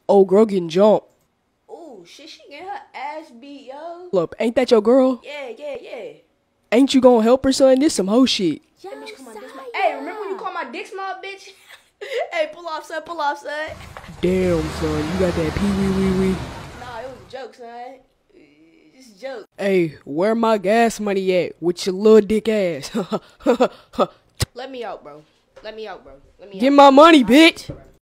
Old girl getting jumped. Ooh, shit, she getting her ass beat, yo. Look, ain't that your girl? Yeah. Ain't you gonna help her, son? This some hoe shit. That bitch call my dick small. Hey, remember when you called my dick small, bitch? Hey, pull off, son. Damn, son, you got that pee-wee-wee-wee. Nah, it was a joke, son. Just a joke. Hey, where my gas money at with your little dick ass? Let me out, bro. Get my money, bitch.